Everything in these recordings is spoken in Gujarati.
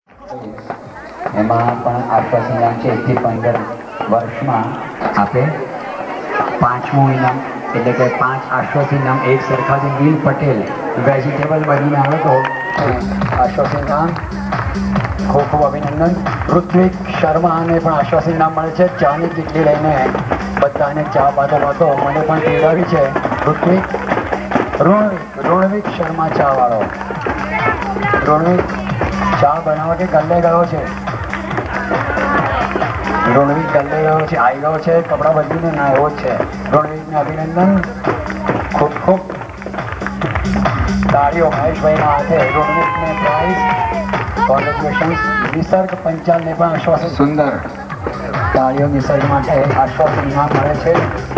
એમાં પણ આશ્વાસન ઇનામ છે 1 થી 15 વર્ષમાં આપે 5મું ઇનામ એટલે કે 5 આશ્વાસન ઇનામ એક સરખા છે. નીલ પટેલ વેજીટેબલ બનીને આવે તો આશ્વાસન ઇનામ ખૂબ ખૂબ અભિનંદન. ઋત્વિક શર્માને પણ આશ્વાસન ઇનામ મળે છે. ચાની કીટલી લઈને બધાને ચા પાતો પાતો મને પણ પીવડાવી છે. ઋણવિક શર્મા ચા વાળો ઋણવિક ચા બનાવવા કે ગલ્લે ગયો છે. ઋણવિક ગલ્લે ગયો છે, આવી ગયો છે, કપડાં બદલીને ના એવો જ છે. ઋણવિકને અભિનંદન. ખૂબ ખૂબ તાળીઓ મહેશભાઈના હાથે ઋણવિકને પ્રાઇઝ. કોંગ્રેચ્યુલેશન્સ. નિસર્ગ પંચાલને પણ આશ્વાસન સુંદર તાળીઓ નિસર્ગ માટે આશ્વાસન ઇનામ મળે છે.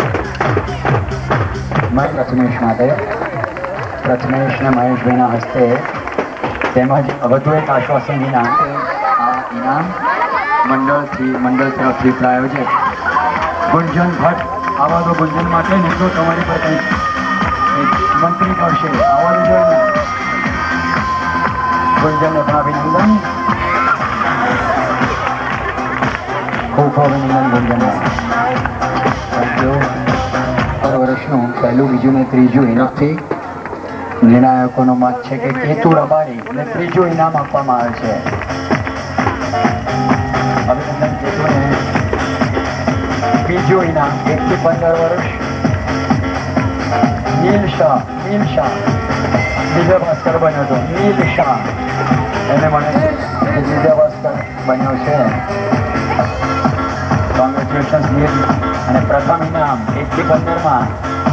પ્રથમેશ માટે પ્રથમેશને મહેશભાઈના હસ્તે તેમજ વધુ એક આશ્વાસન ઇનામ. આ ઇનામ મંડળ તરફથી પ્રાયોજક ગુંજન ભટ્ટ. આવા તો ગુંજન માટે નીકળો તમારી પર કંઈક મંત્રી કરશે આવવાનું જોઈએ. ગુંજનને પણ અભિનંદન. ખૂબ અભિનંદન ગુંજનને. વર્ષનું પહેલું, બીજું ને ત્રીજું ઇનામથી નિર્ણાયકોનો મત છે કે કેતુ રબારી અને ત્રીજું ઇનામ આપવામાં આવે છે. અભિનંદન કેતુને. બીજું ઇનામ 1 થી 15 વર્ષ નીલ શાહ દિવ્ય ભાસ્કર બન્યો હતો. નીલ શાહ એને મને દિવ્ય ભાસ્કર બન્યો છે. કોંગ્રેચ્યુલેશન્સ નીલ. અને પ્રથમ ઇનામ 1 થી 15માં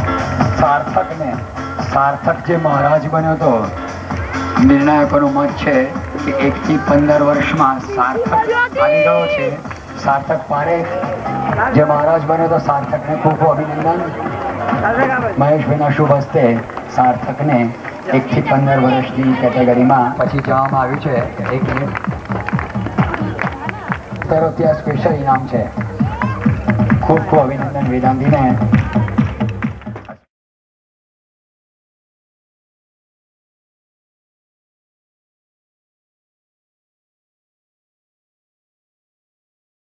સાર્થક જે મહારાજ બન્યો હતો. નિર્ણાયકોનો મત છે કે 1 થી 15 વર્ષમાં સાર્થક આવી ગયો છે. સાર્થક પારેખ જે મહારાજ બન્યો હતો. સાર્થકને ખૂબ અભિનંદન. મહેશભાઈના શુભ હસ્તે સાર્થકને 1 થી 15 વર્ષની કેટેગરીમાં પછી જવામાં આવ્યું છે. 1 મિનિટ તરફથી આ સ્પેશિયલ ઇનામ છે. ખૂબ ખૂબ અભિનંદન વેદાંતીને.